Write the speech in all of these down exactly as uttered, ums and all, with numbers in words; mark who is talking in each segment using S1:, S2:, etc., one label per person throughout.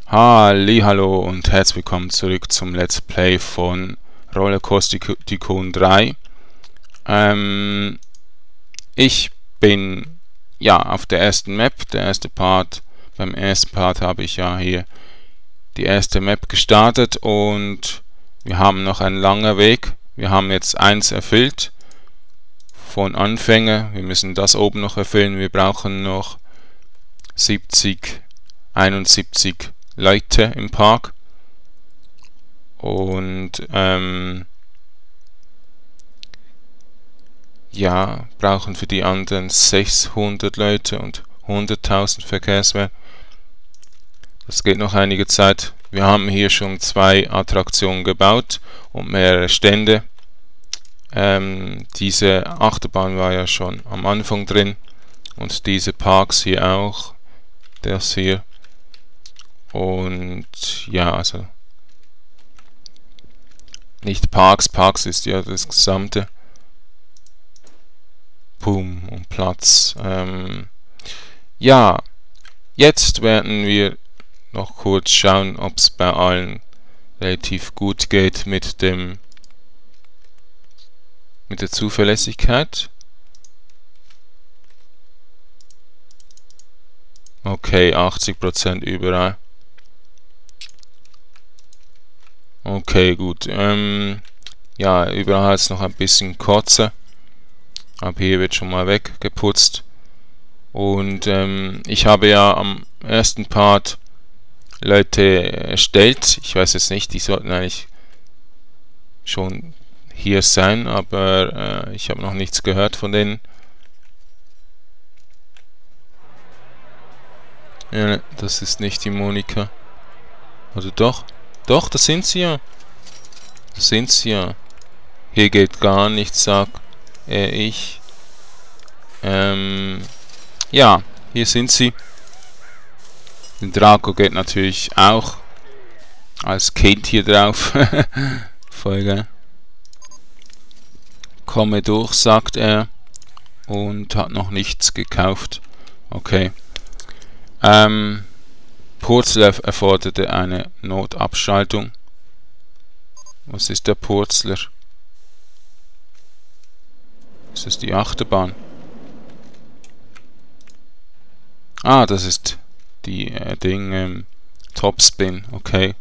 S1: Hallihallo und herzlich willkommen zurück zum Let's Play von Roller Coaster Tycoon drei. Ähm, ich bin ja auf der ersten Map, der erste Part. Beim ersten Part habe ich ja hier die erste Map gestartet und wir haben noch einen langen Weg. Wir haben jetzt eins erfüllt von Anfänger. Wir müssen das oben noch erfüllen. Wir brauchen noch siebzig, einundsiebzig Leute im Park und ähm, ja, brauchen für die anderen sechshundert Leute und hunderttausend Verkehrswert. Das geht noch einige Zeit. Wir haben hier schon zwei Attraktionen gebaut und mehrere Stände. Ähm, diese Achterbahn war ja schon am Anfang drin und diese Parks hier auch. Das hier. Und ja, also nicht Parks, Parks ist ja das gesamte. Boom und Platz. Ähm, ja, jetzt werden wir noch kurz schauen, ob es bei allen relativ gut geht mit dem mit der Zuverlässigkeit. Okay, achtzig Prozent überall. Okay, gut. Ähm, ja, überall ist noch ein bisschen Kotze. Aber hier wird schon mal weggeputzt. Und ähm, ich habe ja am ersten Part Leute erstellt. Ich weiß jetzt nicht, die sollten eigentlich schon hier sein, aber äh, ich habe noch nichts gehört von denen. Ja, das ist nicht die Monika. Oder doch? Doch, das sind sie ja. Das sind sie ja. Hier geht gar nichts, sag äh, ich. Ähm, ja, hier sind sie. Der Draco geht natürlich auch als Kind hier drauf. Voll geil. Komme durch, sagt er. Und hat noch nichts gekauft. Okay. Ähm... Purzler erforderte eine Notabschaltung. Was ist der Purzler? Ist das die Achterbahn? Ah, das ist die äh, Ding ähm, Topspin, okay.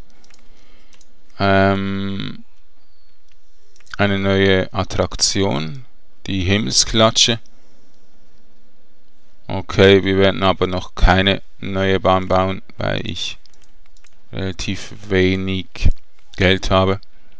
S1: Ähm, eine neue Attraktion, die Himmelsklatsche. Okay, wir werden aber noch keine neue Bahn bauen, weil ich relativ wenig Geld habe.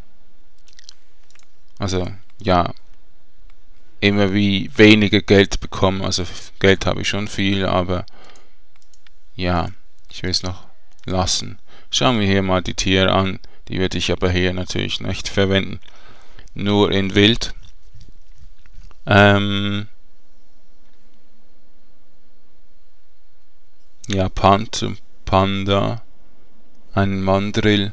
S1: Also, ja, immer wie weniger Geld bekommen. Also, Geld habe ich schon viel, aber ja, ich will es noch lassen. Schauen wir hier mal die Tiere an. Die werde ich aber hier natürlich nicht verwenden. Nur in Wild. Ähm... Ja, Panther, Panda, ein Mandrill.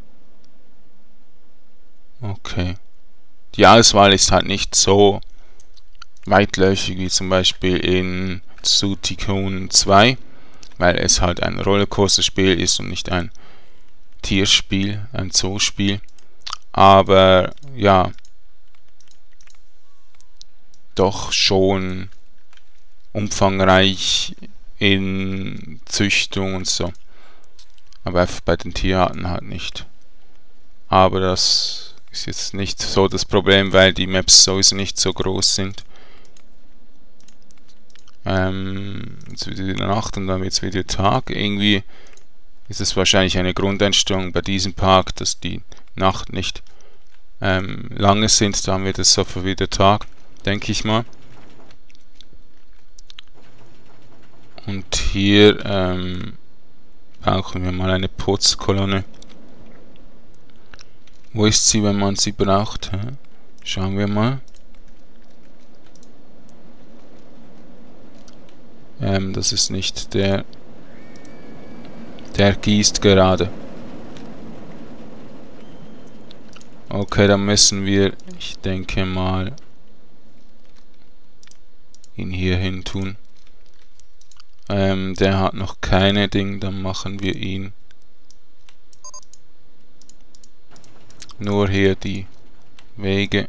S1: Okay. Die Auswahl ist halt nicht so weitläufig wie zum Beispiel in Tycoon zwei, weil es halt ein Rollercoaster-Spiel ist und nicht ein Tierspiel, ein Zoospiel. Aber ja, doch schon umfangreich in Züchtung und so. Aber bei den Tierarten halt nicht. Aber das ist jetzt nicht so das Problem, weil die Maps sowieso nicht so groß sind. Ähm, jetzt wird wieder Nacht und dann wird es wieder Tag. Irgendwie ist es wahrscheinlich eine Grundeinstellung bei diesem Park, dass die Nacht nicht ähm, lange sind. Dann wird es sofort wieder Tag, denke ich mal. Und hier ähm, brauchen wir mal eine Putzkolonne. Wo ist sie, wenn man sie braucht? Hä? Schauen wir mal. Ähm, das ist nicht der. Der gießt gerade. Okay, dann müssen wir, ich denke mal, ihn hier hin tun. Ähm, der hat noch keine Ding, dann machen wir ihn nur hier die Wege.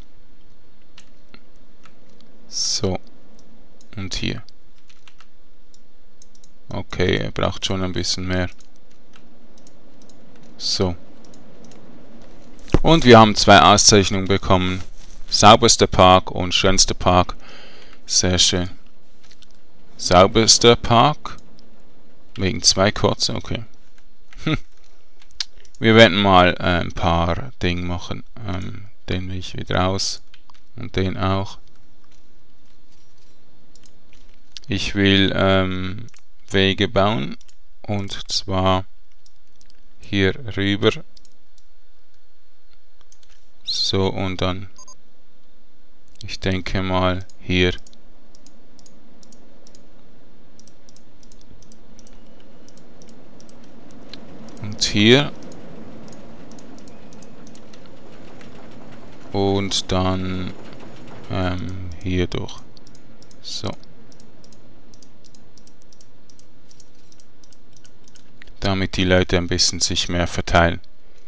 S1: So. Und hier. Okay, er braucht schon ein bisschen mehr. So. Und wir haben zwei Auszeichnungen bekommen. Sauberster Park und schönster Park. Sehr schön. Sauberster Park. Wegen zwei kurze, okay. Hm. Wir werden mal äh, ein paar Dinge machen. Ähm, den will ich wieder raus. Und den auch. Ich will ähm, Wege bauen. Und zwar hier rüber. So, und dann, ich denke mal, hier. Und hier. Und dann ähm, hier durch. So. Damit die Leute ein bisschen sich mehr verteilen.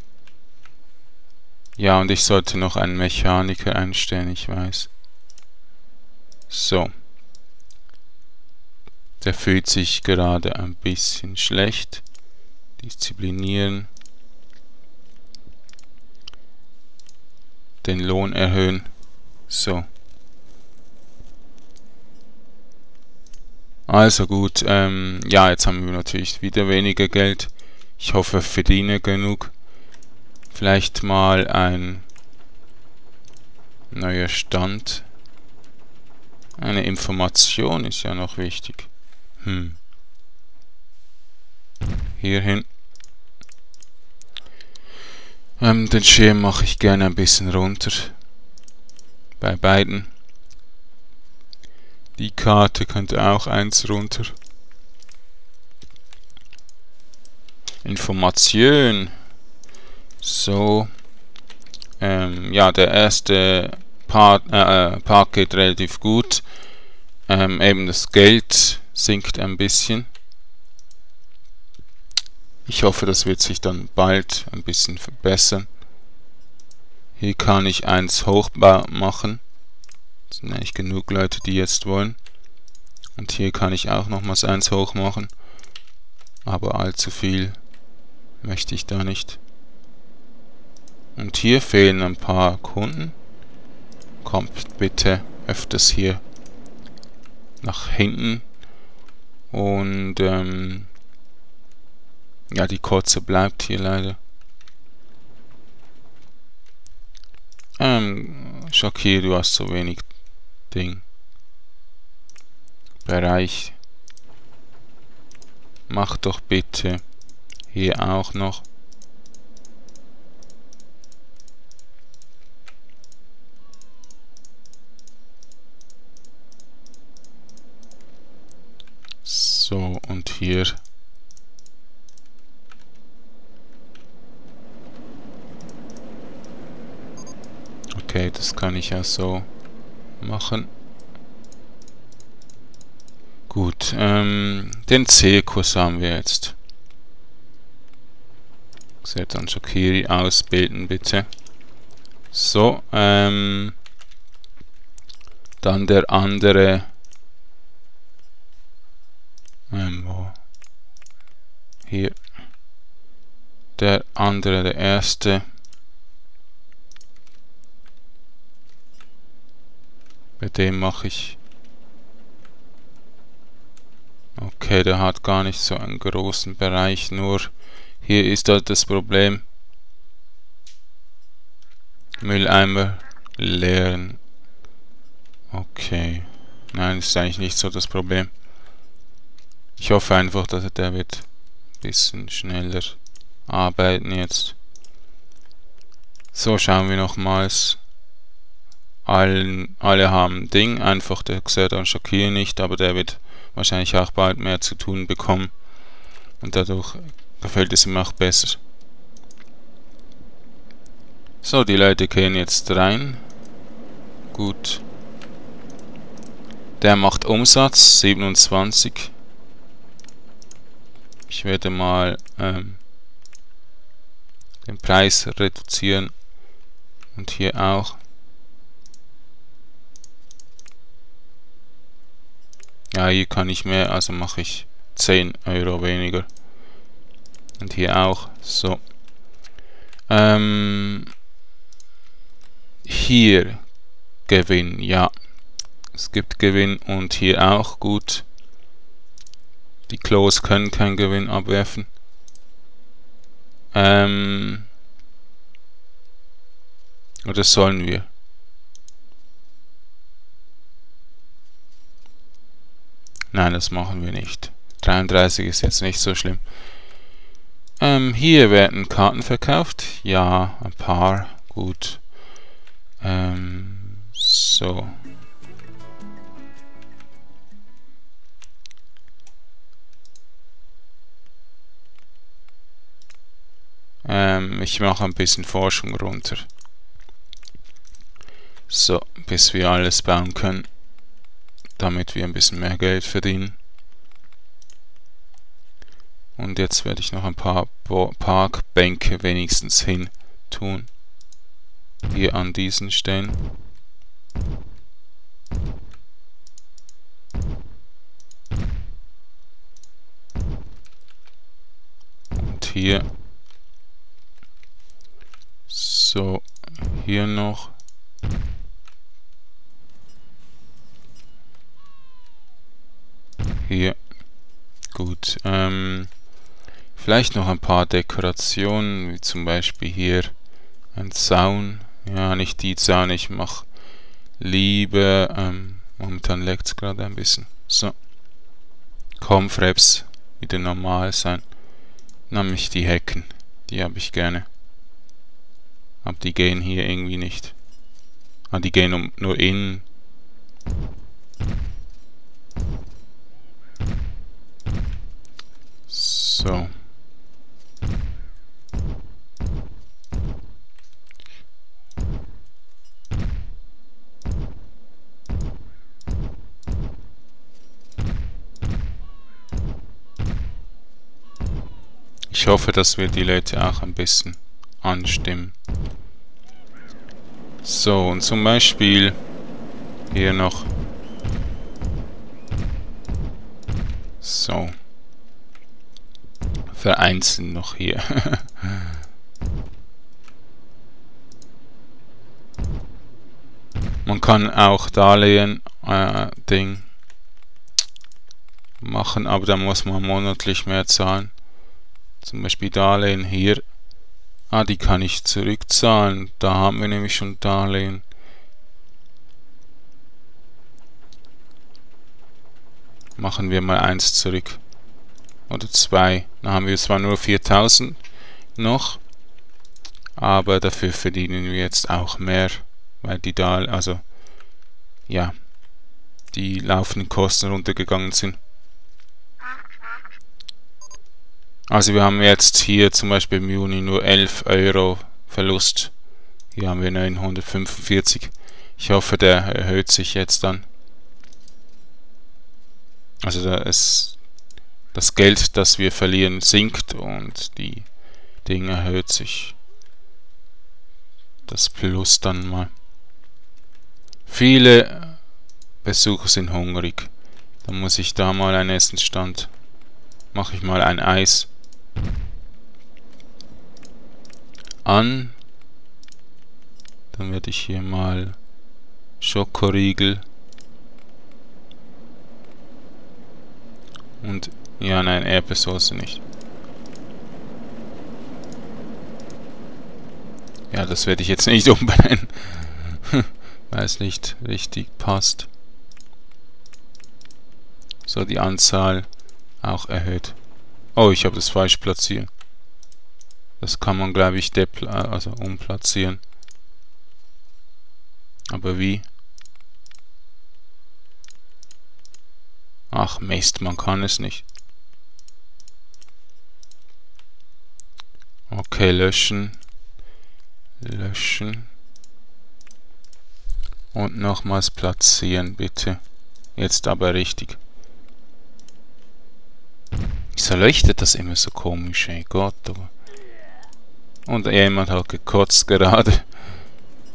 S1: Ja, und ich sollte noch einen Mechaniker einstellen, ich weiß. So. Der fühlt sich gerade ein bisschen schlecht. Disziplinieren. Den Lohn erhöhen. So. Also gut, ähm, ja, jetzt haben wir natürlich wieder weniger Geld. Ich hoffe, ich verdiene genug. Vielleicht mal ein neuer Stand. Eine Information ist ja noch wichtig. Hm. Hierhin. Ähm, den Schirm mache ich gerne ein bisschen runter. Bei beiden. Die Karte könnte auch eins runter. Information. So. Ähm, ja, der erste Part, äh, Part geht relativ gut. Ähm, eben das Geld sinkt ein bisschen. Ich hoffe, das wird sich dann bald ein bisschen verbessern. Hier kann ich eins hoch machen. Das sind eigentlich genug Leute, die jetzt wollen. Und hier kann ich auch nochmals eins hoch machen. Aber allzu viel möchte ich da nicht. Und hier fehlen ein paar Kunden. Kommt bitte öfters hier nach hinten. Und ähm, ja, die Kotze bleibt hier leider. Ähm, Shakir, du hast so wenig Ding. Bereich. Mach doch bitte hier auch noch. So, und hier. Okay, das kann ich ja so machen. Gut, ähm, den C-Kurs haben wir jetzt. Dann Shakiri ausbilden, bitte. So, ähm, dann der andere. Ähm, wo? Hier. Der andere, der erste. Bei dem mache ich. Okay, der hat gar nicht so einen großen Bereich, nur hier ist halt das Problem. Mülleimer leeren. Okay. Nein, ist eigentlich nicht so das Problem. Ich hoffe einfach, dass der wird ein bisschen schneller arbeiten jetzt. So, schauen wir nochmals. Allen, alle haben Ding, einfach der Xerda und Shakir nicht, aber der wird wahrscheinlich auch bald mehr zu tun bekommen. Und dadurch gefällt es ihm auch besser. So, die Leute gehen jetzt rein. Gut. Der macht Umsatz, siebenundzwanzig. Ich werde mal ähm, den Preis reduzieren. Und hier auch. Ja, hier kann ich mehr, also mache ich zehn Euro weniger. Und hier auch. So. Ähm, hier Gewinn, ja. Es gibt Gewinn und hier auch gut. Die Klos können keinen Gewinn abwerfen. Ähm, oder sollen wir? Nein, das machen wir nicht. dreiunddreißig ist jetzt nicht so schlimm. Ähm, hier werden Karten verkauft. Ja, ein paar. Gut. Ähm, so. Ähm, ich mache ein bisschen Forschung runter. So, bis wir alles bauen können. Damit wir ein bisschen mehr Geld verdienen. Und jetzt werde ich noch ein paar Parkbänke wenigstens hin tun. Hier an diesen stellen. Und hier. So, hier noch. Hier. Gut. Ähm, vielleicht noch ein paar Dekorationen, wie zum Beispiel hier ein Zaun. Ja, nicht die Zaun, ich mache lieber, ähm, momentan leckt es gerade ein bisschen. So. Comfraps wieder normal sein. Nämlich die Hecken. Die habe ich gerne. Aber die gehen hier irgendwie nicht. Ah, die gehen um, nur innen. So. Ich hoffe, dass wir die Leute auch ein bisschen anstimmen. So, und zum Beispiel hier noch. So. Vereinzeln noch hier. Man kann auch Darlehen äh, Ding machen, aber da muss man monatlich mehr zahlen. Zum Beispiel Darlehen hier. Ah, die kann ich zurückzahlen. Da haben wir nämlich schon Darlehen. Machen wir mal eins zurück. Oder zwei. Dann haben wir zwar nur viertausend noch. Aber dafür verdienen wir jetzt auch mehr. Weil die da, also, ja, die laufenden Kosten runtergegangen sind. Also wir haben jetzt hier zum Beispiel im Juni nur elf Euro Verlust. Hier haben wir neunhundertfünfundvierzig. Ich hoffe, der erhöht sich jetzt dann. Also da ist das Geld, das wir verlieren, sinkt und die Dinge erhöht sich. Das Plus dann mal. Viele Besucher sind hungrig. Dann muss ich da mal einen Essensstand. Mache ich mal ein Eis an. Dann werde ich hier mal Schokoriegel und ja, nein, Erdbeersoße nicht. Ja, das werde ich jetzt nicht umbenennen, weil es nicht richtig passt. So, die Anzahl auch erhöht. Oh, ich habe das falsch platziert. Das kann man, glaube ich, also umplatzieren. Aber wie? Ach Mist, man kann es nicht. Okay, löschen. Löschen. Und nochmals platzieren, bitte. Jetzt aber richtig. Wieso leuchtet das immer so komisch, ey Gott, aber. Und jemand hat gekotzt gerade.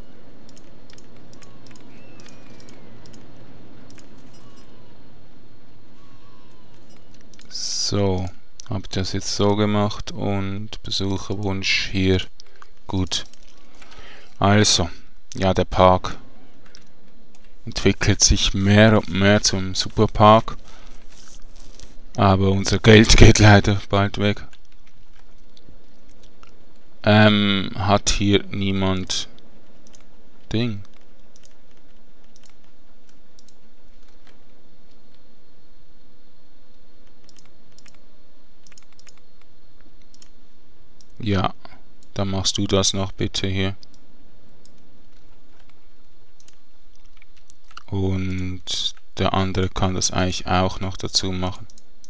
S1: So, habe ich das jetzt so gemacht und Besucherwunsch hier. Gut. Also, ja, der Park entwickelt sich mehr und mehr zum Superpark. Aber unser Geld geht leider bald weg. Ähm, hat hier niemand Ding. Ja, dann machst du das noch bitte hier. Und der andere kann das eigentlich auch noch dazu machen.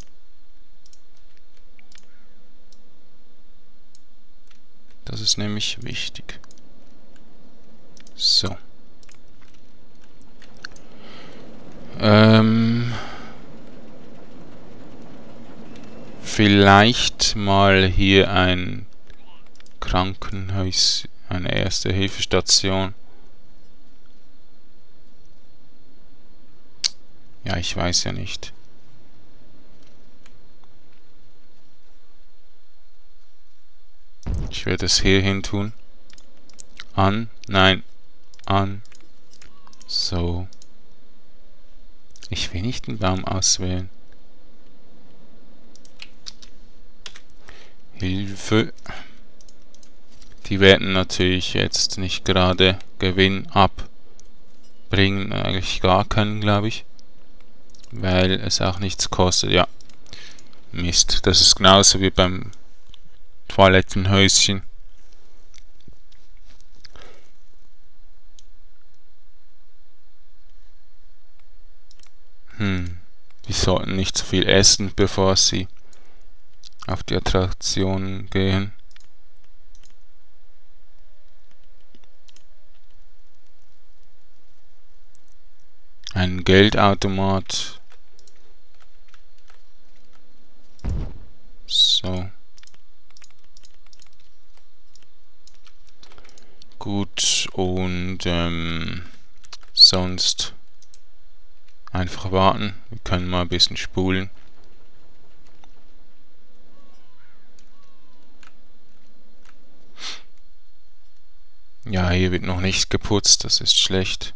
S1: Das ist nämlich wichtig. So. Ähm, vielleicht mal hier ein Krankenhaus, eine Erste-Hilfe-Station. Ja, ich weiß ja nicht. Ich werde es hier hin tun. An, nein, an. So. Ich will nicht den Baum auswählen. Hilfe. Die werden natürlich jetzt nicht gerade Gewinn abbringen. Eigentlich gar keinen, glaube ich. Weil es auch nichts kostet. Ja. Mist. Das ist genauso wie beim Toilettenhäuschen. Hm. Die sollten nicht zu viel essen, bevor sie auf die Attraktionen gehen. Ein Geldautomat. So. Gut, und ähm, sonst einfach warten. Wir können mal ein bisschen spulen. Ja, hier wird noch nicht geputzt, das ist schlecht.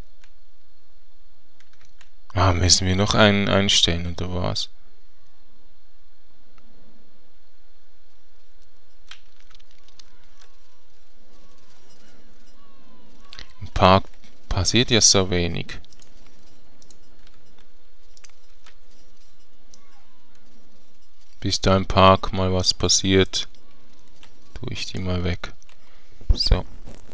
S1: Ah, müssen wir noch einen einstellen oder was? Im Park passiert ja so wenig. Bis da im Park mal was passiert, tue ich die mal weg. So.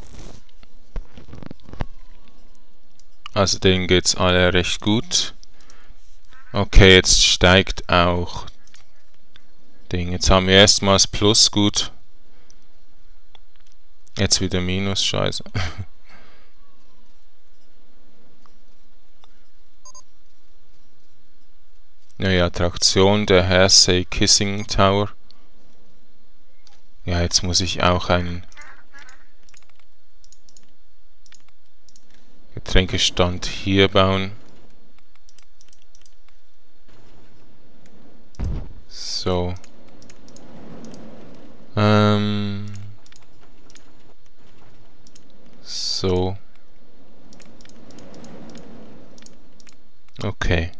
S1: Also denen geht's alle recht gut. Okay, jetzt steigt auch Ding. Jetzt haben wir erstmals Plus, gut. Jetzt wieder Minus, scheiße. Neue Attraktion, der Hersey Kissing Tower. Ja, jetzt muss ich auch einen Getränkestand hier bauen. So. Ähm. So. Okay.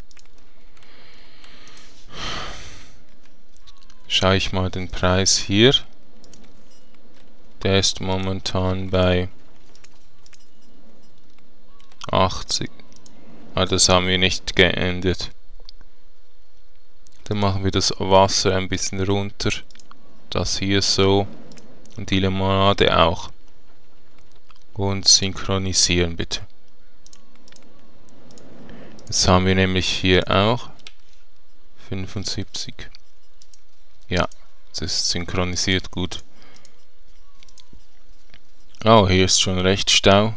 S1: Schaue ich mal den Preis hier. Der ist momentan bei achtzig. Ah, das haben wir nicht geändert. Dann machen wir das Wasser ein bisschen runter. Das hier so. Und die Limonade auch. Und synchronisieren bitte. Jetzt haben wir nämlich hier auch fünfundsiebzig. Ja, das ist synchronisiert gut. Oh, hier ist schon recht Stau.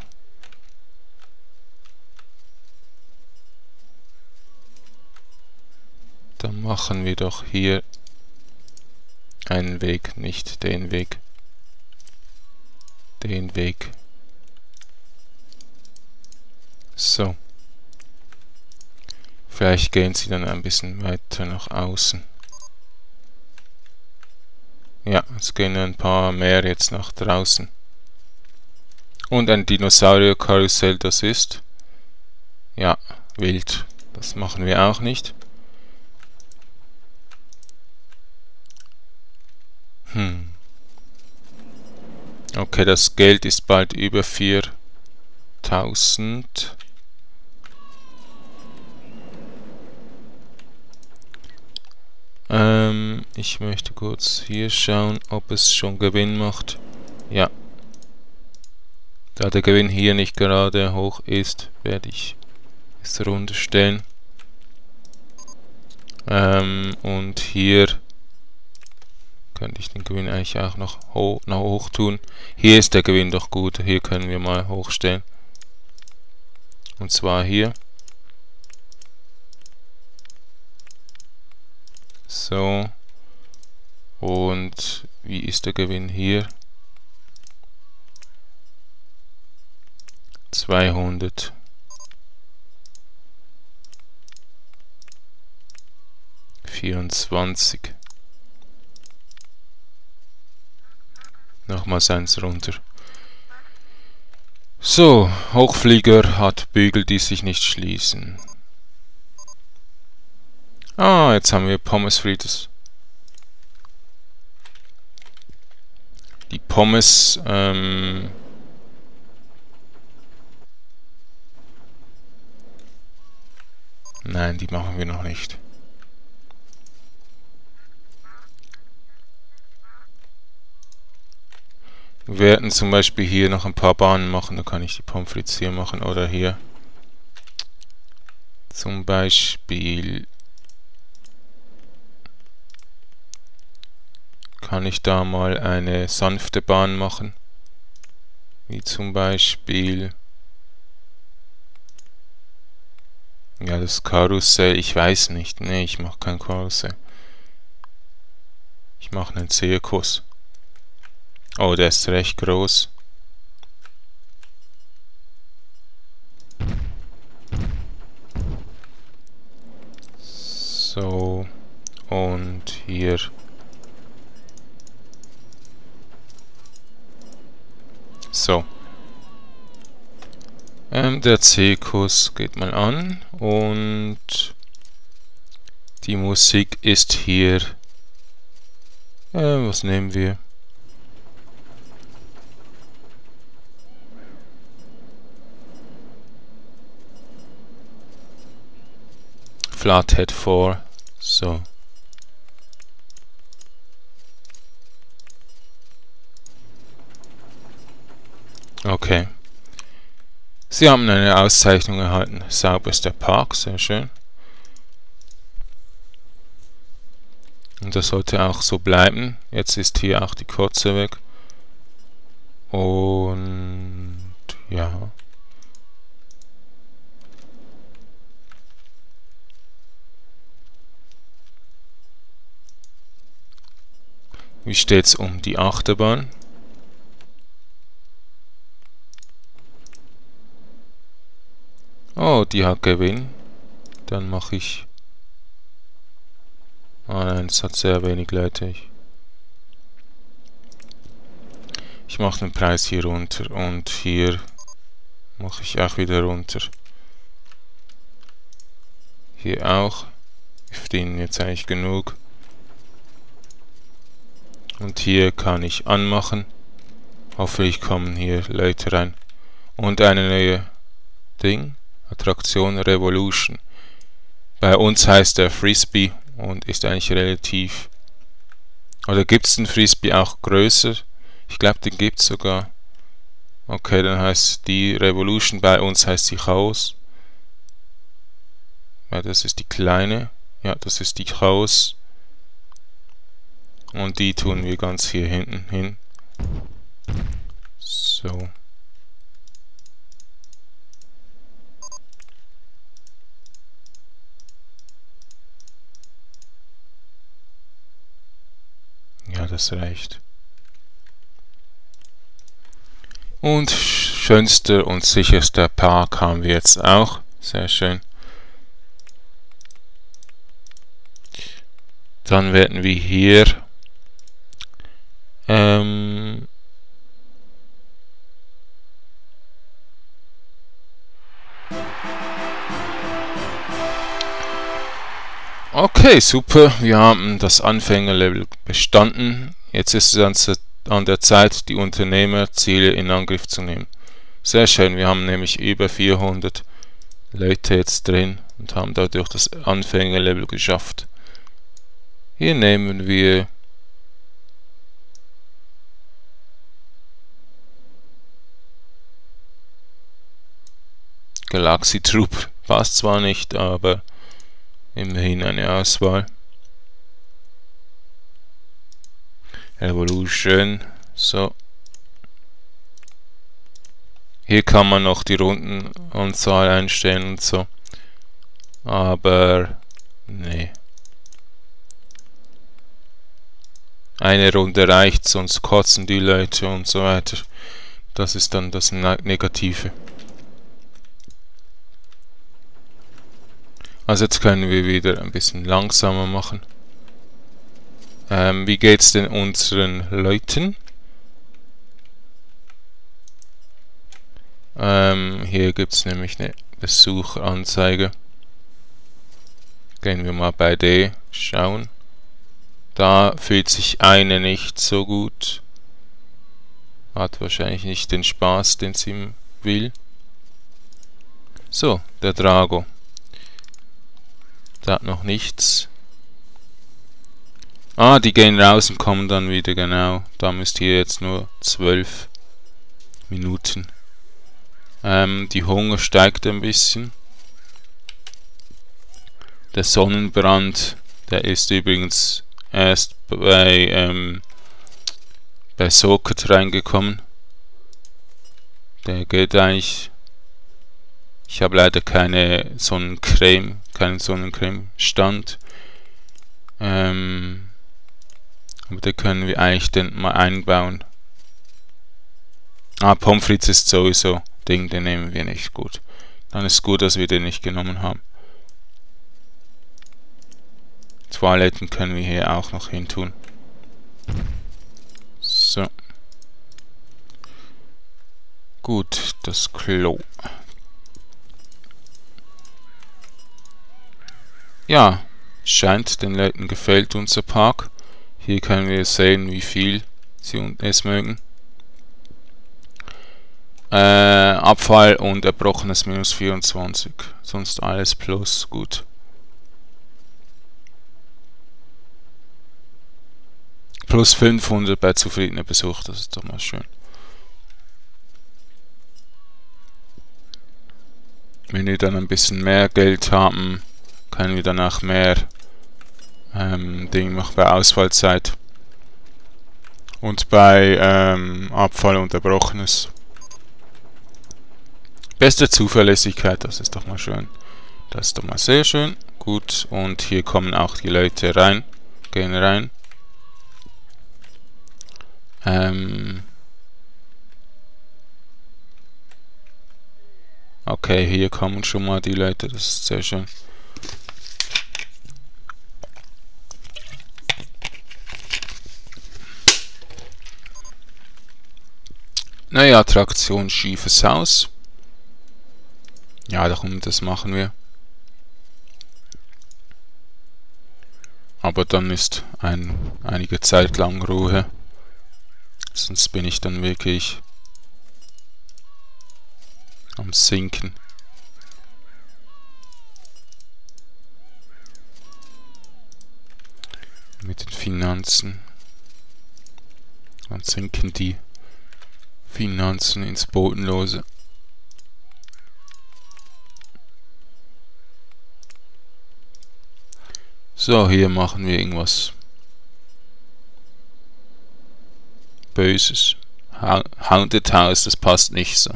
S1: Dann machen wir doch hier einen Weg, nicht den Weg. Den Weg. So. Vielleicht gehen sie dann ein bisschen weiter nach außen. Ja, es gehen ein paar mehr jetzt nach draußen. Und ein Dinosaurier-Karussell, das ist... Ja, wild. Das machen wir auch nicht. Hm. Okay, das Geld ist bald über viertausend. Ähm, ich möchte kurz hier schauen, ob es schon Gewinn macht. Ja. Da der Gewinn hier nicht gerade hoch ist, werde ich es runterstellen. Ähm, und hier könnte ich den Gewinn eigentlich auch noch hoch, noch hoch tun. Hier ist der Gewinn doch gut. Hier können wir mal hochstellen. Und zwar hier. So. Und wie ist der Gewinn hier? zweihundert. vierundzwanzig. Nochmals eins runter. So, Hochflieger hat Bügel, die sich nicht schließen. Ah, jetzt haben wir Pommes Frites. Die Pommes, ähm... Nein, die machen wir noch nicht. Wir werden zum Beispiel hier noch ein paar Bahnen machen, da kann ich die Pommes frites hier machen oder hier. Zum Beispiel kann ich da mal eine sanfte Bahn machen. Wie zum Beispiel ja, das Karussell, ich weiß nicht. Ne, ich mache kein Karussell. Ich mache einen Zirkus. Oh, der ist recht groß. So, und hier. So. Ähm, der Zirkus geht mal an und die Musik ist hier. Äh, was nehmen wir? Flathead vier. So. Okay. Sie haben eine Auszeichnung erhalten. Sauberster Park, sehr schön. Und das sollte auch so bleiben. Jetzt ist hier auch die Kotze weg. Und ja. Wie steht's um die Achterbahn? Oh, die hat Gewinn. Dann mache ich... Ah nein, es hat sehr wenig Leute. Ich, ich mache den Preis hier runter und hier mache ich auch wieder runter. Hier auch. Wir verdienen jetzt eigentlich genug. Und hier kann ich anmachen. Hoffentlich kommen hier Leute rein. Und eine neue Ding. Attraktion Revolution. Bei uns heißt der Frisbee und ist eigentlich relativ... Oder gibt es den Frisbee auch größer? Ich glaube, den gibt es sogar. Okay, dann heißt die Revolution, bei uns heißt sie Chaos. Ja, das ist die kleine. Ja, das ist die Chaos. Und die tun wir ganz hier hinten hin. So. Ja, das reicht. Und schönster und sicherster Park haben wir jetzt auch. Sehr schön. Dann werden wir hier Ähm... Okay, super. Wir haben das Anfängerlevel bestanden. Jetzt ist es an der Zeit, die Unternehmerziele in Angriff zu nehmen. Sehr schön, wir haben nämlich über vierhundert Leute jetzt drin und haben dadurch das Anfängerlevel geschafft. Hier nehmen wir Galaxy Trooper. Passt zwar nicht, aber immerhin eine Auswahl. Revolution. So. Hier kann man noch die Rundenanzahl einstellen und so. Aber nee. Eine Runde reicht, sonst kotzen die Leute und so weiter. Das ist dann das Negative. Also jetzt können wir wieder ein bisschen langsamer machen. Ähm, wie geht's denn unseren Leuten? Ähm, hier gibt es nämlich eine Besucheranzeige. Gehen wir mal bei D schauen. Da fühlt sich eine nicht so gut. Hat wahrscheinlich nicht den Spaß, den sie will. So, der Drago. Der hat noch nichts. Ah, die gehen raus und kommen dann wieder, genau. Da müsst ihr jetzt nur zwölf Minuten. Ähm, die Hunger steigt ein bisschen. Der Sonnenbrand, der ist übrigens erst bei, ähm, bei Socket reingekommen. Der geht eigentlich... Ich habe leider keine Sonnencreme, keinen Sonnencreme-Stand. Ähm, aber da können wir eigentlich den mal einbauen. Ah, Pommes frites ist sowieso Ding, den nehmen wir nicht. Gut. Dann ist gut, dass wir den nicht genommen haben. Toiletten können wir hier auch noch hin tun. So. Gut, das Klo. Ja, scheint den Leuten gefällt unser Park. Hier können wir sehen, wie viel sie es mögen. Äh, Abfall und Erbrochenes minus vierundzwanzig. Sonst alles plus. Gut. Plus fünfhundert bei zufriedener Besuch. Das ist doch mal schön. Wenn wir dann ein bisschen mehr Geld haben, können wir danach mehr ähm, Ding machen bei Ausfallzeit und bei ähm, Abfall und Erbrochenes. Beste Zuverlässigkeit, das ist doch mal schön. Das ist doch mal sehr schön. Gut, und hier kommen auch die Leute rein, gehen rein. Ähm okay, hier kommen schon mal die Leute, das ist sehr schön. Neue Attraktion, schiefes Haus. Ja, darum, das machen wir. Aber dann ist ein, einige Zeit lang Ruhe. Sonst bin ich dann wirklich am Sinken. Mit den Finanzen. Dann sinken die Finanzen ins Bodenlose. So, hier machen wir irgendwas Böses. Haunted House, das passt nicht so.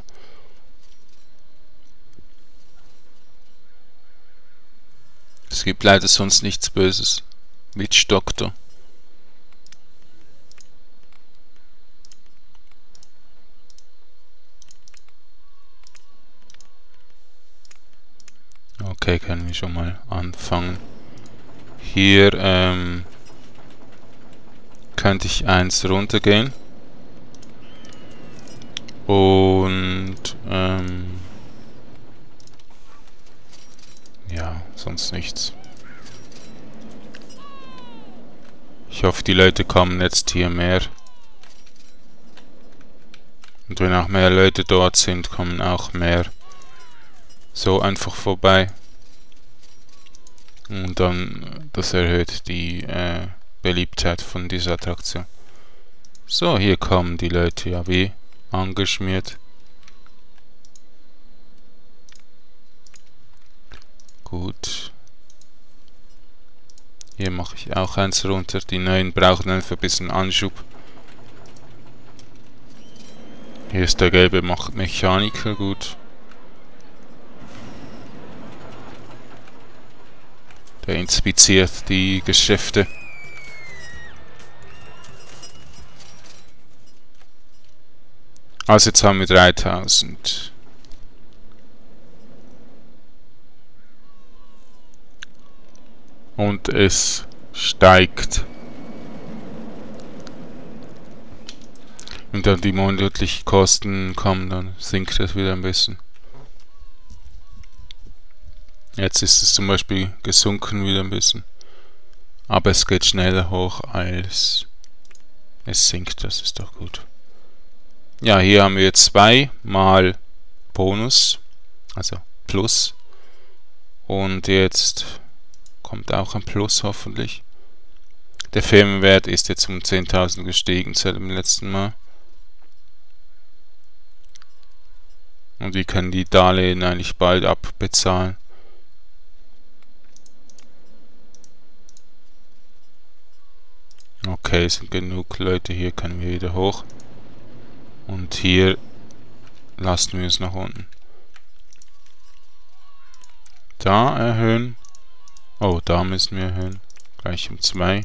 S1: Es gibt leider sonst nichts Böses. Witch Doctor. Okay, können wir schon mal anfangen. Hier, ähm, könnte ich eins runtergehen. Und ähm, ja, sonst nichts. Ich hoffe, die Leute kommen jetzt hier mehr. Und wenn auch mehr Leute dort sind, kommen auch mehr so einfach vorbei. Und dann, das erhöht die äh, Beliebtheit von dieser Attraktion. So, hier kommen die Leute ja wie angeschmiert. Gut. Hier mache ich auch eins runter. Die neuen brauchen einfach ein bisschen Anschub. Hier ist der gelbe Mechaniker, gut. Der inspiziert die Geschäfte. Also jetzt haben wir dreitausend. Und es steigt. Wenn dann die monatlichen Kosten kommen, dann sinkt das wieder ein bisschen. Jetzt ist es zum Beispiel gesunken wieder ein bisschen. Aber es geht schneller hoch als es sinkt, das ist doch gut. Ja, hier haben wir zwei mal Bonus, also Plus. Und jetzt kommt auch ein Plus hoffentlich. Der Firmenwert ist jetzt um zehntausend gestiegen seit dem letzten Mal. Und wir können die Darlehen eigentlich bald abbezahlen. Okay, es sind genug Leute, hier können wir wieder hoch. Und hier lassen wir es nach unten. Da erhöhen. Oh, da müssen wir erhöhen. Gleich um zwei.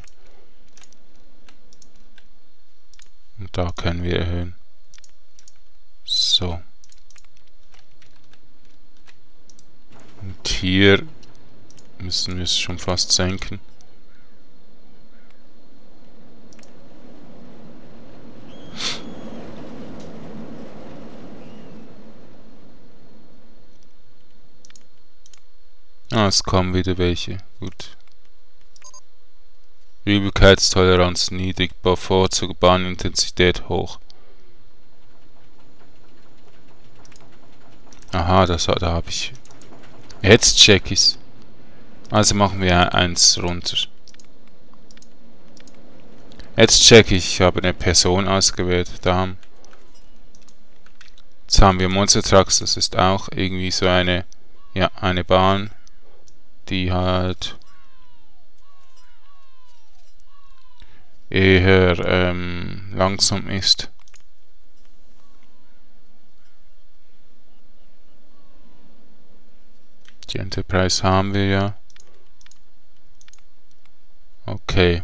S1: Und da können wir erhöhen. So. Und hier müssen wir es schon fast senken. Ah, es kommen wieder welche. Gut. Übelkeitstoleranz niedrig, bevorzugt Bahnintensität hoch. Aha, das, da habe ich. Jetzt check ich's. Also machen wir eins runter. Jetzt check ich, ich habe eine Person ausgewählt. Da haben. Jetzt haben wir Monster Trucks, das ist auch irgendwie so eine, ja, eine Bahn, die halt eher ähm, langsam ist. Die Enterprise haben wir ja. Okay.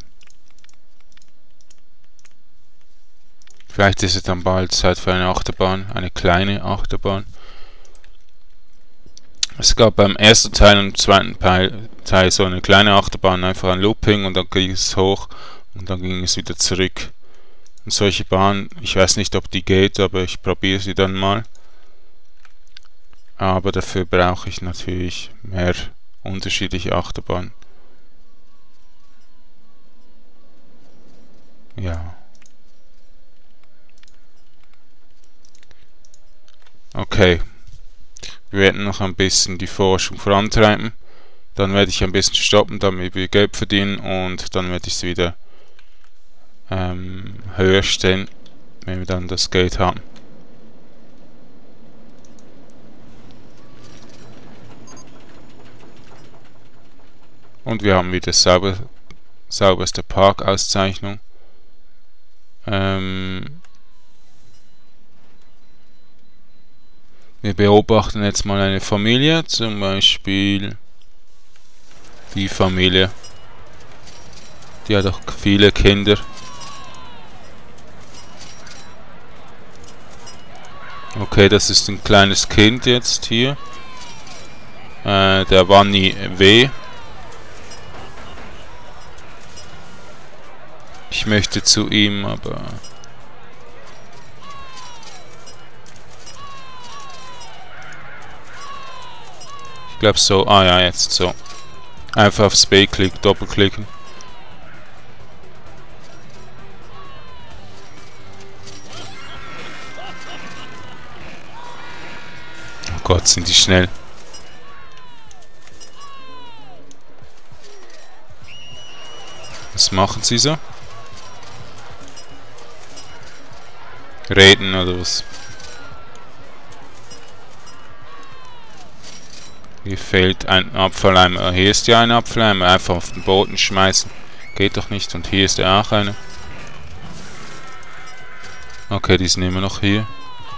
S1: Vielleicht ist es dann bald Zeit für eine Achterbahn, eine kleine Achterbahn. Es gab beim ersten Teil und zweiten Teil so eine kleine Achterbahn, einfach ein Looping und dann ging es hoch und dann ging es wieder zurück. Und solche Bahnen, ich weiß nicht, ob die geht, aber ich probiere sie dann mal. Aber dafür brauche ich natürlich mehr unterschiedliche Achterbahnen. Ja. Okay. Wir werden noch ein bisschen die Forschung vorantreiben. Dann werde ich ein bisschen stoppen, damit wir Geld verdienen und dann werde ich es wieder ähm, höher stellen, wenn wir dann das Geld haben. Und wir haben wieder sauber, sauberste Parkauszeichnung. Ähm, wir beobachten jetzt mal eine Familie, zum Beispiel die Familie. Die hat auch viele Kinder. Okay, das ist ein kleines Kind jetzt hier. Äh, der Wanni W. Ich möchte zu ihm, aber... Ich glaube so. Ah ja, jetzt so. Einfach aufs B klicken, doppelklicken. Oh Gott, sind die schnell. Was machen sie so? Reden oder was? Hier fehlt ein Abfalleimer. Hier ist ja ein Abfalleimer. Einfach auf den Boden schmeißen. Geht doch nicht. Und hier ist ja auch einer. Okay, die sind immer noch hier.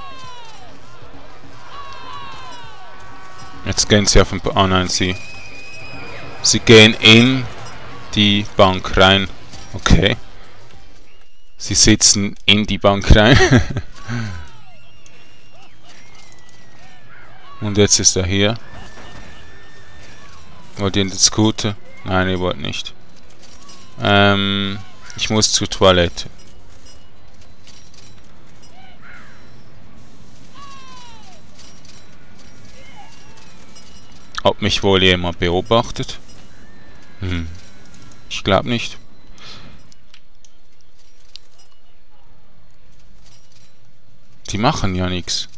S1: Jetzt gehen sie auf den... Ah nein, sie... Sie gehen in die Bank rein. Okay. Sie sitzen in die Bank rein. Und jetzt ist er hier. Wollt ihr in den Scooter? Nein, ihr wollt nicht. Ähm, ich muss zur Toilette. Ob mich wohl jemand beobachtet? Hm. Ich glaube nicht. Die machen ja nichts.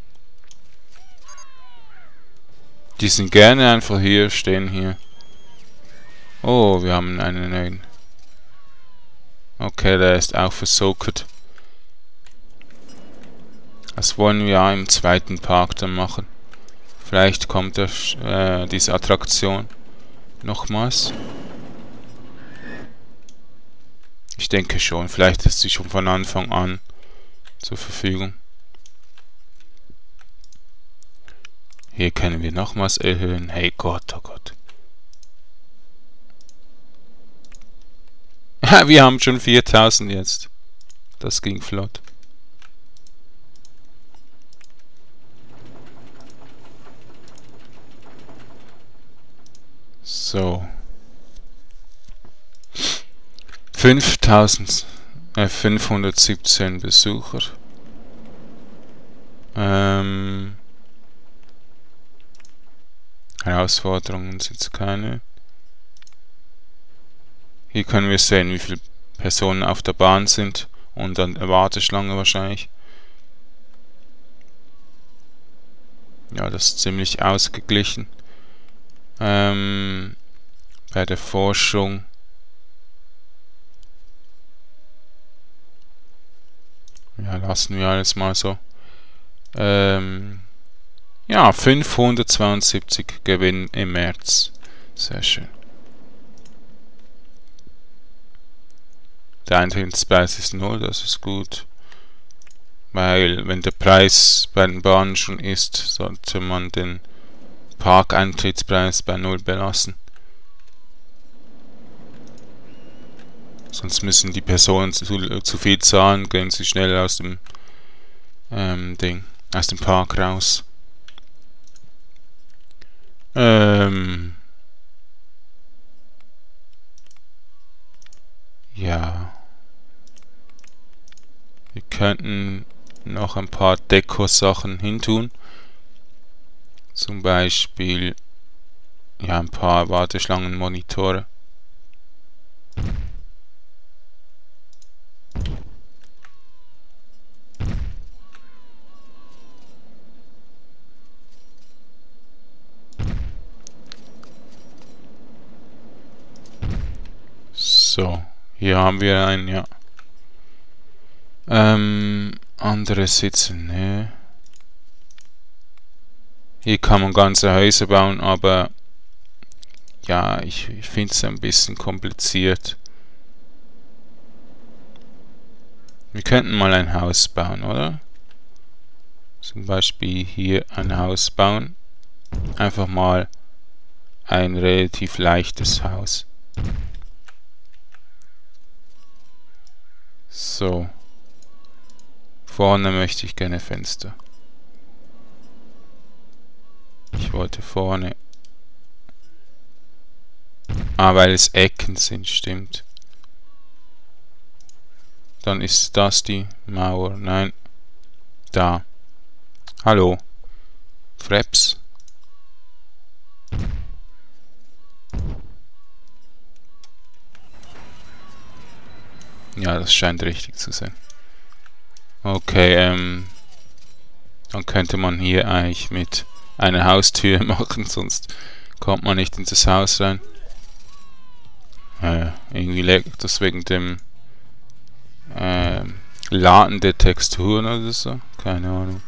S1: Die sind gerne einfach hier, stehen hier. Oh, wir haben einen neuen. Okay, der ist auch versocket. Das wollen wir ja im zweiten Park dann machen. Vielleicht kommt der, äh, diese Attraktion nochmals. Ich denke schon. Vielleicht ist sie schon von Anfang an zur Verfügung. Hier können wir nochmals erhöhen. Hey Gott, oh Gott. Wir haben schon viertausend jetzt. Das ging flott. So. fünftausend, äh, fünfhundertsiebzehn Besucher. Ähm... Herausforderungen sind es keine. Hier können wir sehen, wie viele Personen auf der Bahn sind und dann eine Warteschlange wahrscheinlich. Ja, das ist ziemlich ausgeglichen. Ähm, bei der Forschung. Ja, lassen wir alles mal so. Ähm, Ja, fünfhundertzweiundsiebzig Gewinn im März. Sehr schön. Der Eintrittspreis ist null, das ist gut. Weil, wenn der Preis bei den Bahnen schon ist, sollte man den Parkeintrittspreis bei null belassen. Sonst müssen die Personen zu, zu viel zahlen, gehen sie schnell aus dem ähm, Ding, aus dem Park raus. Ähm. Ja. Wir könnten noch ein paar Deko-Sachen hintun. Zum Beispiel ja, ein paar Warteschlangenmonitore. So, hier haben wir einen, ja. Ähm, andere Sitze, ne. Hier kann man ganze Häuser bauen, aber ja, ich, ich finde es ein bisschen kompliziert. Wir könnten mal ein Haus bauen, oder? Zum Beispiel hier ein Haus bauen. Einfach mal ein relativ leichtes Haus. So. Vorne möchte ich gerne Fenster. Ich wollte vorne. Ah, weil es Ecken sind, stimmt. Dann ist das die Mauer. Nein. Da. Hallo. Freps. Ja, das scheint richtig zu sein. Okay, ähm... dann könnte man hier eigentlich mit einer Haustür machen, sonst kommt man nicht in das Haus rein. Äh, irgendwie leckt das wegen dem äh, Laden der Texturen oder so. Keine Ahnung.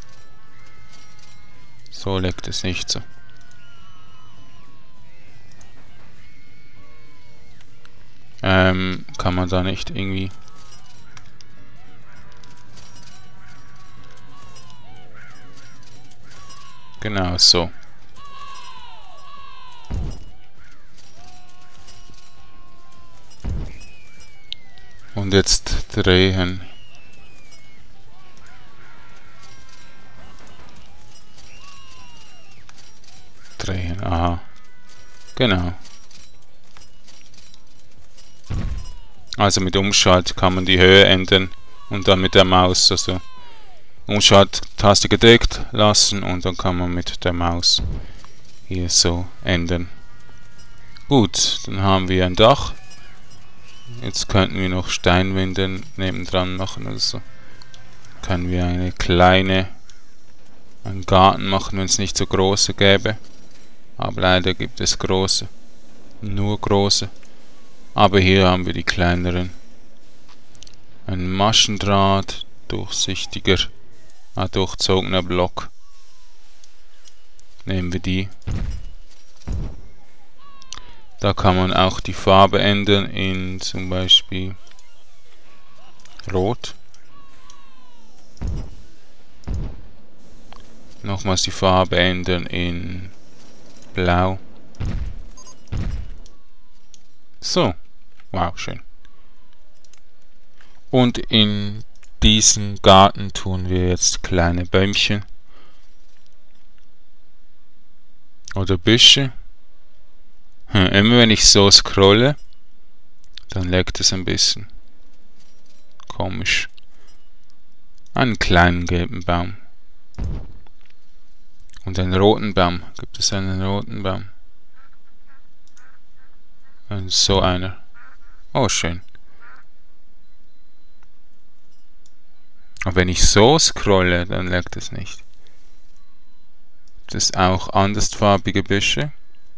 S1: So leckt es nicht so. Ähm, kann man da nicht irgendwie... Genau so. Und jetzt drehen. Drehen, aha. Genau. Also mit Umschalt kann man die Höhe ändern und dann mit der Maus, also Umschalttaste gedrückt lassen und dann kann man mit der Maus hier so ändern. Gut, dann haben wir ein Dach. Jetzt könnten wir noch Steinwände nebendran machen oder so. Können wir eine kleine, einen Garten machen, wenn es nicht so große gäbe. Aber leider gibt es große. Nur große. Aber hier haben wir die kleineren. Ein Maschendraht, durchsichtiger, ah, durchzogener Block. Nehmen wir die. Da kann man auch die Farbe ändern in zum Beispiel Rot. Nochmals die Farbe ändern in Blau. So. Wow, schön. Und in diesen Garten tun wir jetzt kleine Bäumchen. Oder Büsche. Hm, immer wenn ich so scrolle, dann leckt es ein bisschen. Komisch. Einen kleinen gelben Baum. Und einen roten Baum. Gibt es einen roten Baum? Und so einer. Oh, schön. Und wenn ich so scrolle, dann leckt es nicht. Das ist auch andersfarbige Büsche.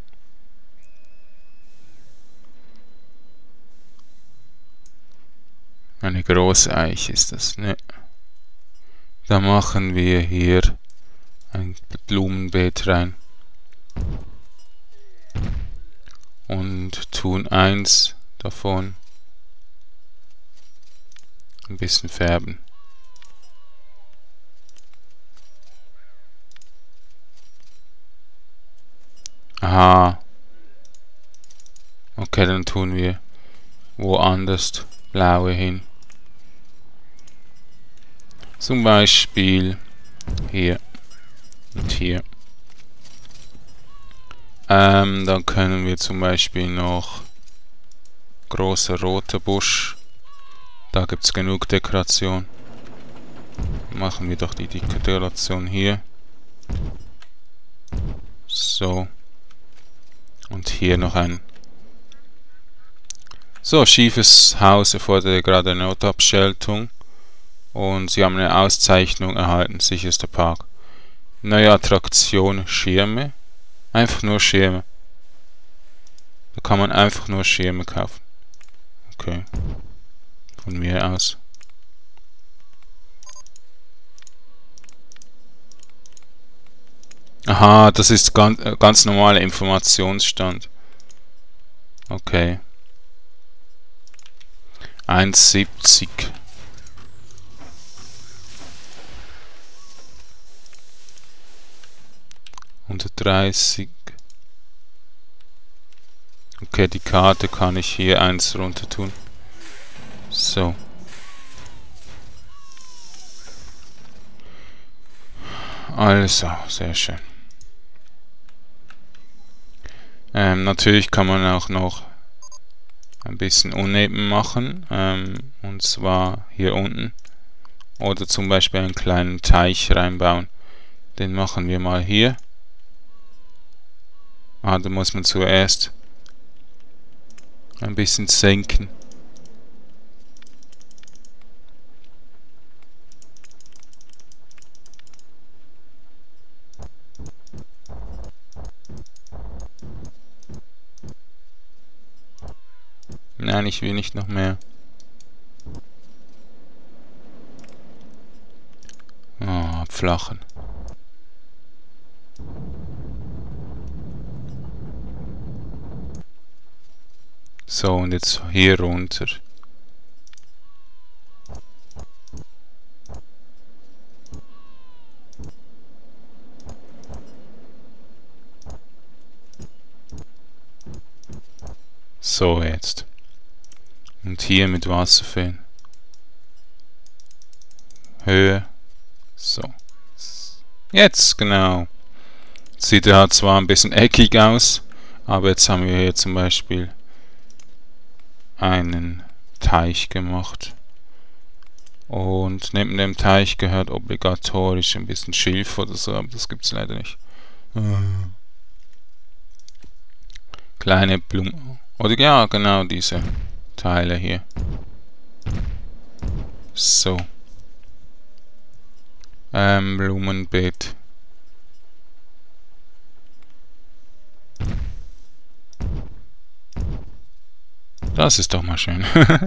S1: Eine große Eiche ist das, ne? Da machen wir hier ein Blumenbeet rein. Und tun eins davon ein bisschen färben. Aha. Okay, dann tun wir woanders blaue hin. Zum Beispiel hier und hier. Ähm, dann können wir zum Beispiel noch großer roter Busch. Da gibt es genug Dekoration. Machen wir doch die Dekoration hier. So. Und hier noch ein. So, schiefes Haus erfordert gerade eine Notabschaltung. Und sie haben eine Auszeichnung erhalten, sicherster Park. Neue Attraktion, Schirme. Einfach nur Schirme. Da kann man einfach nur Schirme kaufen. Okay. Von mir aus. Aha, das ist ganz, ganz normaler Informationsstand. Okay. eins siebzig. hundertdreißig. Okay, die Karte kann ich hier eins runter tun. So. Also, sehr schön. Ähm, natürlich kann man auch noch ein bisschen uneben machen, ähm, und zwar hier unten. Oder zum Beispiel einen kleinen Teich reinbauen. Den machen wir mal hier. Ah, da muss man zuerst ein bisschen senken. Nein, ich will nicht noch mehr. Ah, abflachen. So, und jetzt hier runter. So, jetzt. Und hier mit Wasserfällen. Höhe. So. Jetzt, genau. Sieht ja zwar ein bisschen eckig aus, aber jetzt haben wir hier zum Beispiel einen Teich gemacht. Und neben dem Teich gehört obligatorisch ein bisschen Schilf oder so, aber das gibt es leider nicht. Kleine Blumen. Oder ja, genau diese Teile hier. So. Ähm, Blumenbeet. Das ist doch mal schön.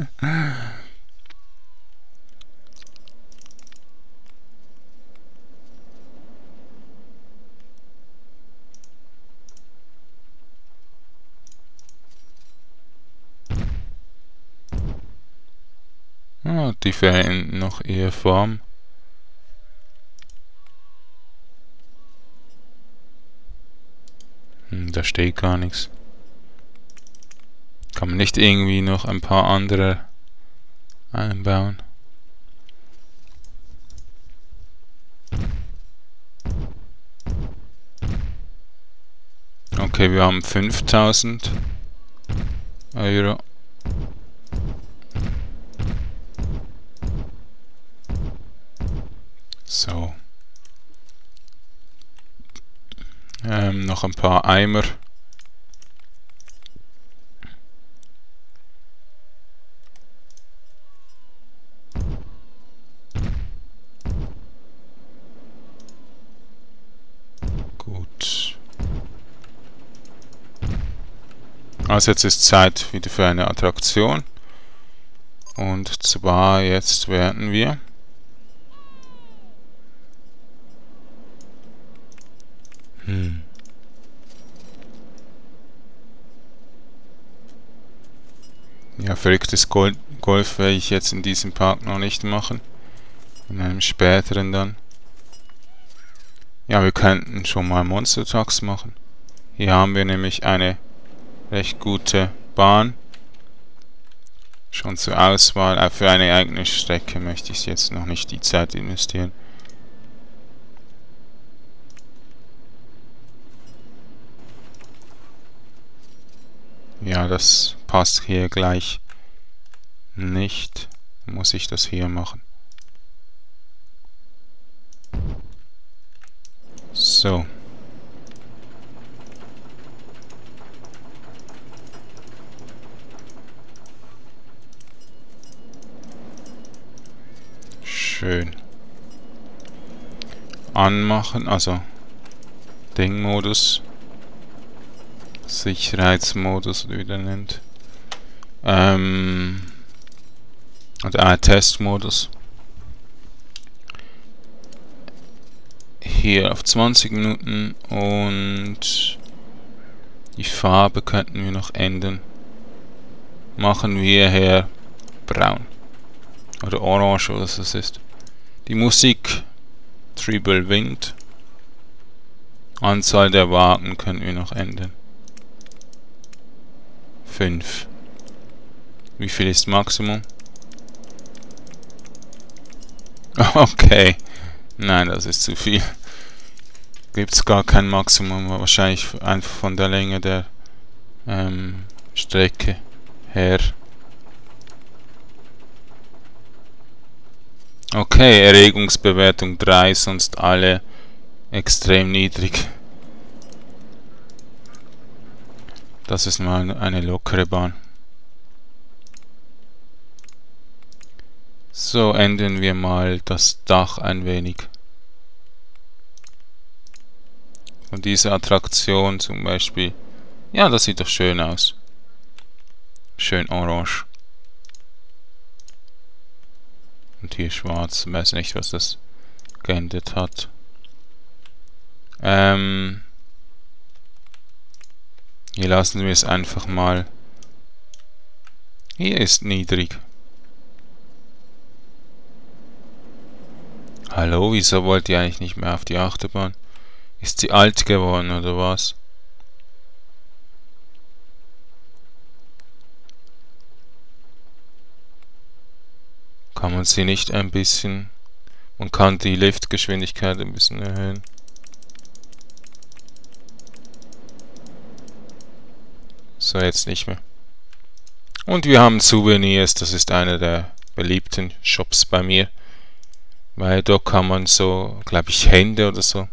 S1: Ah, die verändern noch ihre Form. Hm, da steht gar nichts. Kann man nicht irgendwie noch ein paar andere einbauen? Okay, wir haben fünftausend Euro. So. Ähm, noch ein paar Eimer. Gut. Also jetzt ist Zeit wieder für eine Attraktion. Und zwar jetzt werden wir Hm. Ja, verrücktes Gol Golf werde ich jetzt in diesem Park noch nicht machen. In einem späteren dann. Ja, wir könnten schon mal Monster Trucks machen. Hier haben wir nämlich eine recht gute Bahn. Schon zur Auswahl. Auch für eine eigene Strecke möchte ich jetzt noch nicht die Zeit investieren. Ja, das passt hier gleich nicht. Muss ich das hier machen. So. Schön. Anmachen, also Ding-Modus. Sicherheitsmodus, wie der nennt. Ähm, und ein Testmodus. Hier auf zwanzig Minuten und die Farbe könnten wir noch ändern. Machen wir hier braun. Oder orange, oder was das ist. Die Musik, Treble Wind. Anzahl der Wagen können wir noch ändern. fünf. Wie viel ist Maximum? Okay. Nein, das ist zu viel. Gibt es gar kein Maximum, wahrscheinlich einfach von der Länge der ähm, Strecke her. Okay, Erregungsbewertung drei, sonst alle extrem niedrig. Das ist mal eine lockere Bahn. So, ändern wir mal das Dach ein wenig. Von dieser Attraktion zum Beispiel. Ja, das sieht doch schön aus. Schön orange. Und hier schwarz. Ich weiß nicht, was das geändert hat. Ähm... Hier lassen wir es einfach mal. Hier ist niedrig. Hallo, wieso wollt ihr eigentlich nicht mehr auf die Achterbahn? Ist sie alt geworden oder was? Kann man sie nicht ein bisschen... Man kann die Liftgeschwindigkeit ein bisschen erhöhen. So, jetzt nicht mehr. Und wir haben Souvenirs, das ist einer der beliebten Shops bei mir. Weil da kann man so, glaube ich, Hände oder so.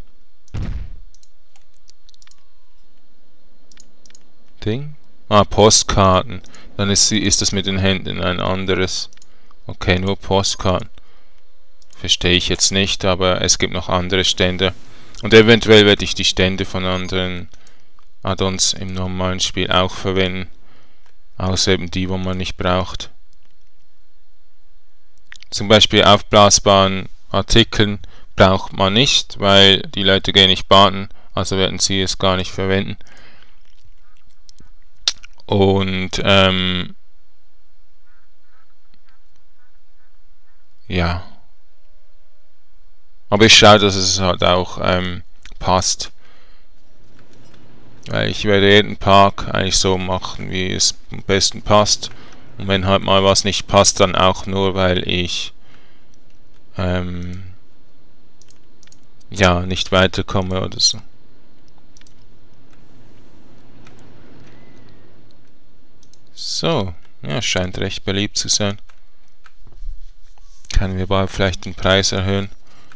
S1: Ding? Ah, Postkarten. Dann ist, sie, ist das mit den Händen ein anderes. Okay, nur Postkarten. Verstehe ich jetzt nicht, aber es gibt noch andere Stände. Und eventuell werde ich die Stände von anderen Add-ons im normalen Spiel auch verwenden. Außer eben die, wo man nicht braucht. Zum Beispiel aufblasbaren Artikeln braucht man nicht, weil die Leute gehen nicht baden, also werden sie es gar nicht verwenden. Und ähm, ja. Aber ich schaue, dass es halt auch ähm, passt. Weil ich werde jeden Park eigentlich so machen, wie es am besten passt. Und wenn halt mal was nicht passt, dann auch nur, weil ich ähm, ja nicht weiterkomme oder so. So, ja, scheint recht beliebt zu sein. Können wir bald vielleicht den Preis erhöhen?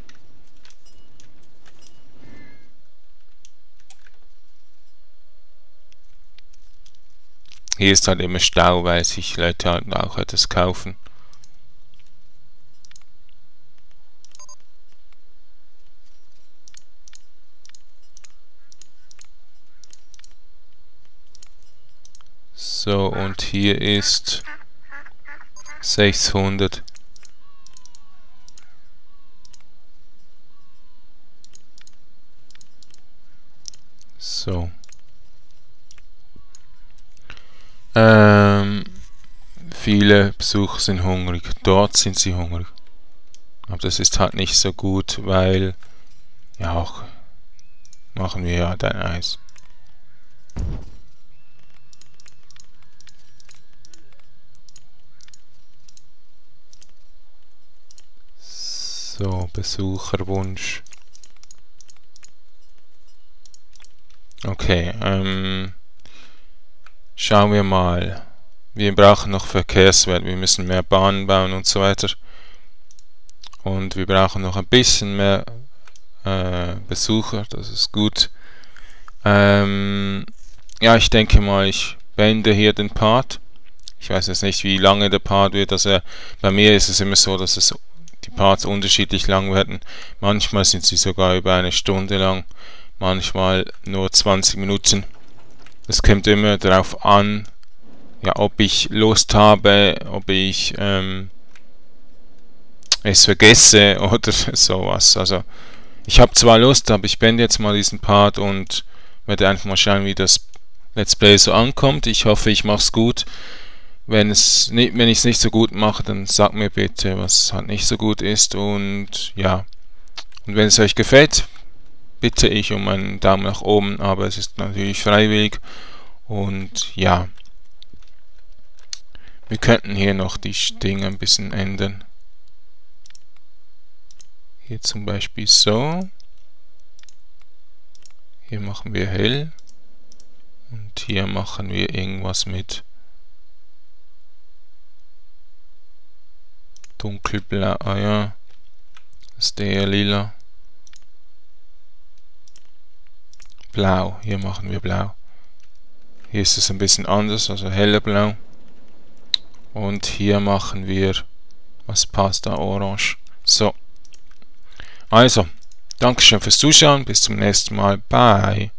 S1: Hier ist halt immer Stau, weil sich Leute halt auch etwas kaufen. So, und hier ist sechshundert. So. Ähm, viele Besucher sind hungrig. Dort sind sie hungrig. Aber das ist halt nicht so gut, weil ja auch machen wir ja dein Eis. So, Besucherwunsch. Okay, ähm, schauen wir mal. Wir brauchen noch Verkehrswert, wir müssen mehr Bahnen bauen und so weiter. Und wir brauchen noch ein bisschen mehr äh, Besucher, das ist gut. Ähm, ja, ich denke mal, ich beende hier den Part. Ich weiß jetzt nicht, wie lange der Part wird. Also bei mir ist es immer so, dass es die Parts unterschiedlich lang werden. Manchmal sind sie sogar über eine Stunde lang, manchmal nur zwanzig Minuten. Es kommt immer darauf an, ja, ob ich Lust habe, ob ich ähm, es vergesse oder sowas. Also ich habe zwar Lust, aber ich beende jetzt mal diesen Part und werde einfach mal schauen, wie das Let's Play so ankommt. Ich hoffe, ich mache es gut. Wenn es nicht, wenn ich es nicht so gut mache, dann sagt mir bitte, was halt nicht so gut ist. Und ja, und wenn es euch gefällt, bitte ich um einen Daumen nach oben, aber es ist natürlich freiwillig. Und ja, wir könnten hier noch die Dinge ein bisschen ändern. Hier zum Beispiel so. Hier machen wir hell. Und hier machen wir irgendwas mit dunkelblau. Ah ja. Das ist der lila. Blau. Hier machen wir blau. Hier ist es ein bisschen anders, also heller blau. Und hier machen wir, was passt da, orange. So. Also, Dankeschön fürs Zuschauen. Bis zum nächsten Mal. Bye.